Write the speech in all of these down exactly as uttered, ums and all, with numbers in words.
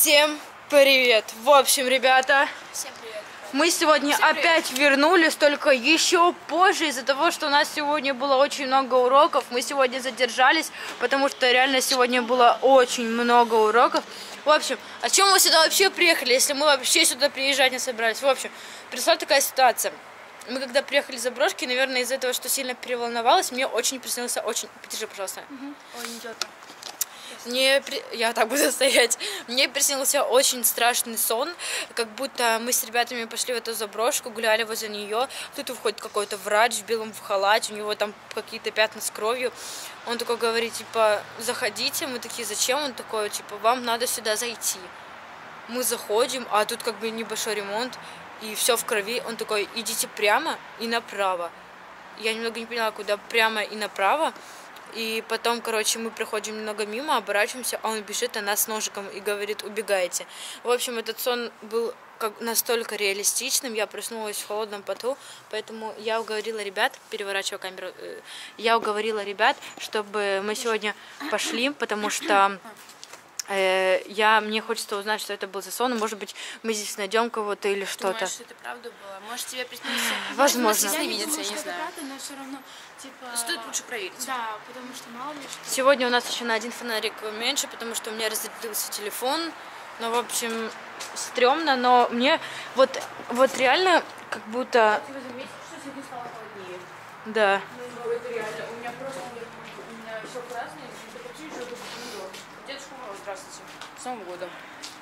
Всем привет! В общем, ребята, Всем привет. мы сегодня Всем привет. опять вернулись, только еще позже, из-за того, что у нас сегодня было очень много уроков. Мы сегодня задержались, потому что реально сегодня было очень много уроков. В общем, о чем мы сюда вообще приехали, если мы вообще сюда приезжать не собирались? В общем, пришла такая ситуация. Мы когда приехали за брошки, наверное, из-за этого, что сильно переволновалась, мне очень приснился очень... Подержи, пожалуйста. Угу. Ой, не идет. Мне, при- я так буду стоять, мне приснился очень страшный сон, как будто мы с ребятами пошли в эту заброшку, гуляли возле нее, тут выходит какой-то врач в белом в халате, у него там какие-то пятна с кровью, он такой говорит, типа, заходите, мы такие, зачем? Он такой, типа, вам надо сюда зайти. Мы заходим, а тут как бы небольшой ремонт, и все в крови, он такой, идите прямо и направо. Я немного не поняла, куда прямо и направо. И потом, короче, мы проходим немного мимо, оборачиваемся, а он бежит на нас с ножиком и говорит, убегайте. В общем, этот сон был как настолько реалистичным, я проснулась в холодном поту, поэтому я уговорила ребят, переворачиваю камеру, я уговорила ребят, чтобы мы сегодня пошли, потому что э, я, мне хочется узнать, что это был за сон, может быть, мы здесь найдем кого-то или что-то. Думаешь, что это правда было? Может, тебе приснился? Возможно. Я не Я видится, думаю, я не что это знаю. правда, но все равно, типа... Стоит лучше проверить. Да, потому что мало ли что. Сегодня у нас еще на один фонарик меньше, потому что у меня разрядился телефон. Ну, в общем, стрёмно, но мне вот, вот реально как будто... Ты заметил, что сегодня стало холоднее? Да. Ну, это реально. У меня просто у меня все красное, и ты почти что тут помидор. Дедушка Мороз, здравствуйте. С Новым годом.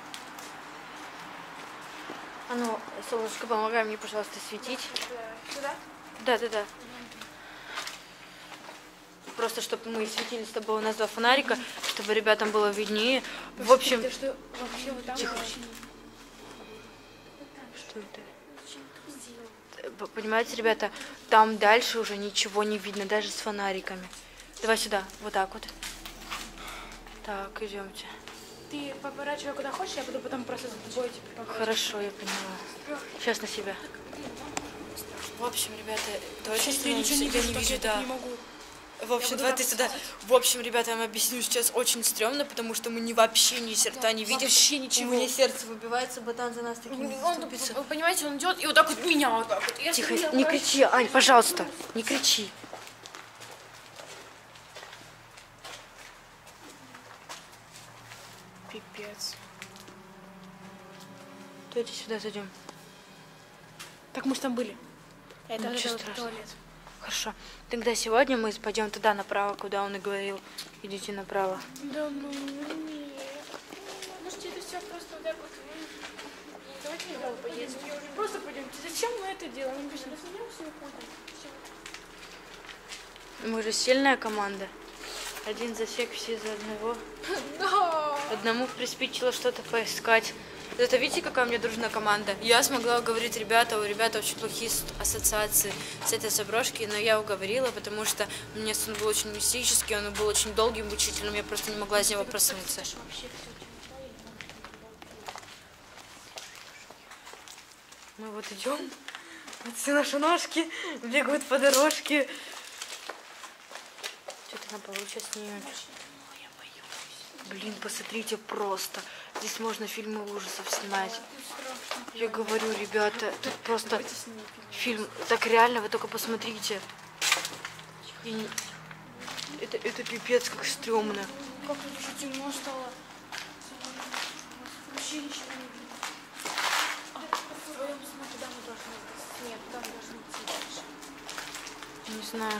А ну, солнышко, помогай мне, пожалуйста, светить. Сюда? Да, да, да. Просто, чтобы мы светили с тобой, у нас два фонарика, чтобы ребятам было виднее. В общем... Потому что вообще вот там Тихо. очень... Что это? П- Понимаете, ребята, там дальше уже ничего не видно, даже с фонариками. Давай сюда, вот так вот. Так, идемте. Ты поворачивай куда хочешь, я буду потом просто за тобой типа поворачивать. Хорошо, я поняла. Сейчас на себя. В общем, ребята, давайте Сейчас я ничего не я вижу, не так вижу, я так да. не могу. В общем, буду давай так ты сюда. В общем, ребята, я вам объясню, сейчас очень стрёмно, потому что мы не вообще ни черта не видим. Вообще ничего. У меня сердце выбивается, ботан за нас таким Он, заступится. вы понимаете, он идет и вот так вот меня вот так вот. Я Тихо, стою, не я кричи, Ань, пожалуйста, не кричи. Пипец. Давайте сюда зайдем. Так мы же там были. Это, Ничего это страшного. туалет. Хорошо. Тогда сегодня мы пойдем туда направо, куда он и говорил. Идите направо. Да ну нет. Может это все просто вот так вот. Давайте туда поедем. Просто пойдемте. Зачем мы это делаем? Мы просто разойдемся и уходим. Всё. Мы же сильная команда. Один засек, все за одного. Да. Одному приспичило что-то поискать. Это видите, какая у меня дружная команда? Я смогла уговорить ребята, у ребят очень плохие с- ассоциации с этой заброшки, но я уговорила, потому что у меня сон был очень мистический, он был очень долгим, мучительным, я просто не могла из него проснуться. Мы вот идем, вот все наши ножки бегают по дорожке. Что-то на полу сейчас снимем. Блин, посмотрите просто. Здесь можно фильмы ужасов снимать. Я говорю, ребята, тут просто фильм. Так реально, вы только посмотрите. Я не- Это, это пипец, как стрёмно. Как тут уже темно стало. Вообще ничего не видно. В твоем сне куда мы должны идти? Нет, там должны идти дальше. Не знаю.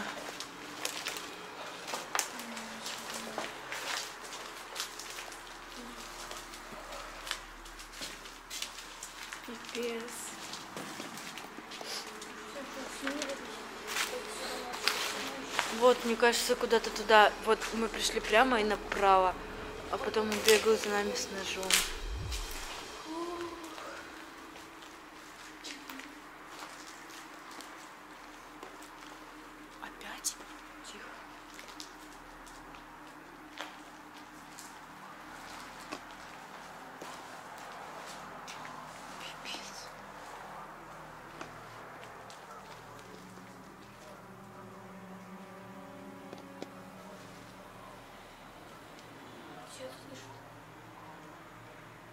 Пипец. Вот, мне кажется, куда-то туда. Вот мы пришли прямо и направо. А потом он бегал за нами с ножом. Опять? Тихо. Пипец. Все слышу.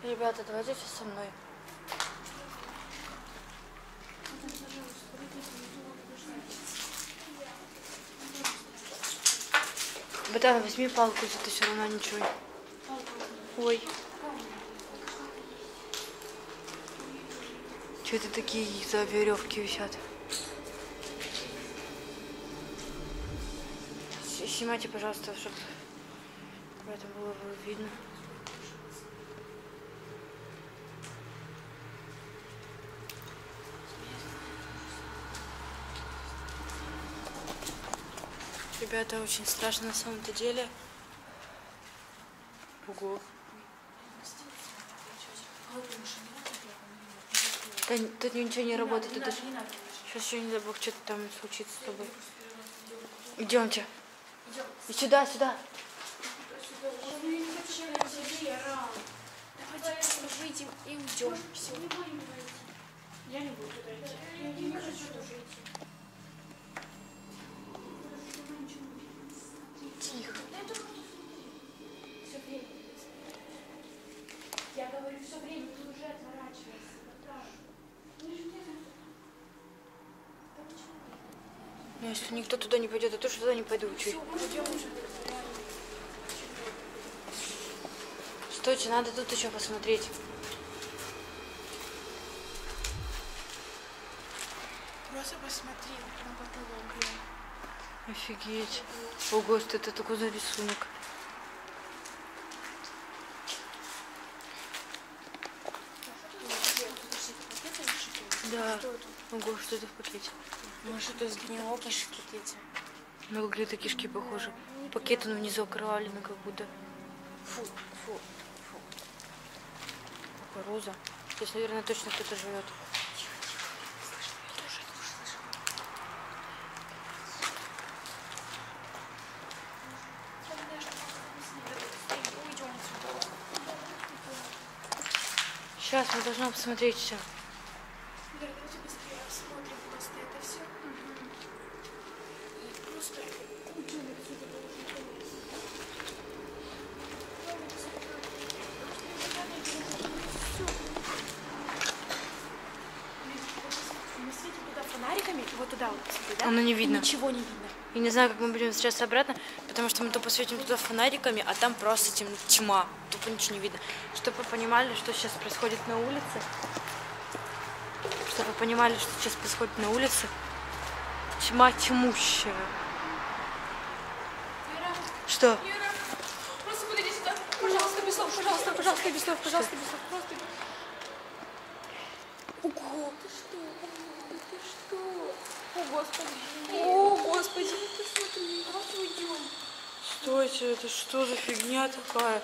Ребята, давайте сейчас со мной. Братан, возьми палку, если ты все равно ничего. Ой. Что это такие за веревки висят? Снимайте, пожалуйста, чтобы это было видно. Ребята, очень страшно на самом-то деле. Ого. Да, тут ничего не работает. Тут даже... Сейчас еще не дай бог, что-то там случится с тобой. Идемте. И сюда, сюда. Давайте выйдем и уйдем. Все. Я не буду туда идти. Я не хочу тоже идти. Тихо. Все время. Я говорю, все время ты уже отворачиваешься. Ну, если никто туда не пойдет, я тоже туда не пойду. Чуть. Стойте, надо тут еще посмотреть. Просто посмотри на потолок. Офигеть. Ого, что это такой за рисунок? Да. Ого, что это в пакете? Может, это сгнило кишки какие-то. На какие-то кишки похожи. Пакет он внизу окровавленный как будто. Фу, фу, фу. Какая роза. Здесь, наверное, точно кто-то живет. Сейчас мы должны посмотреть все. Давайте быстрее осмотрим просто это все. И просто уйдем отсюда. Мы светим туда фонариками, вот туда вот, посмотри, да? Оно не видно. И ничего не видно. Я не знаю, как мы будем сейчас обратно, потому что мы то посветим туда фонариками, а там просто тем, тьма. Тупо ничего не видно. Чтобы вы понимали, что сейчас происходит на улице. Чтобы вы понимали, что сейчас происходит на улице. Тьма тьмущая. Ира, Что? Ира, просто подойди сюда. Пожалуйста, без слов, пожалуйста, пожалуйста, без слов, пожалуйста, без слов. Просто... Ого, ты что? Ого, ты что? О, Господи. О, Господи, ты смотри. Давайте уйдем. Стойте, это что за фигня такая?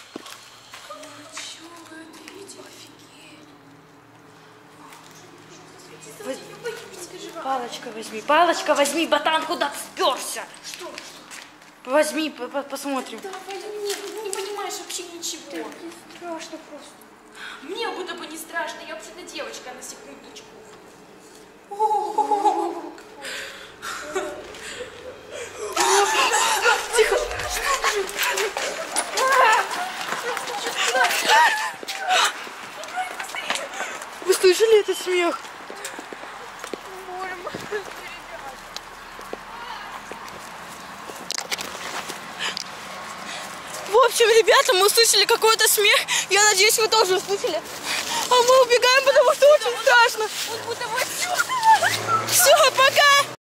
Чё вы это видите? Офигеть. Воз... Скажи, Палочка возьми, палочка возьми, ботан, куда ты сперся? что? Возьми, по -по посмотрим. Да, не, ты не понимаешь вообще ничего. Так страшно просто. Мне будто бы не страшно, я вообще-то девочка, на секундочку. Тихо. Вы слышали этот смех? В общем, ребята, мы услышали какой-то смех. Я надеюсь, вы тоже услышали. А мы убегаем, потому что очень страшно. Все, пока!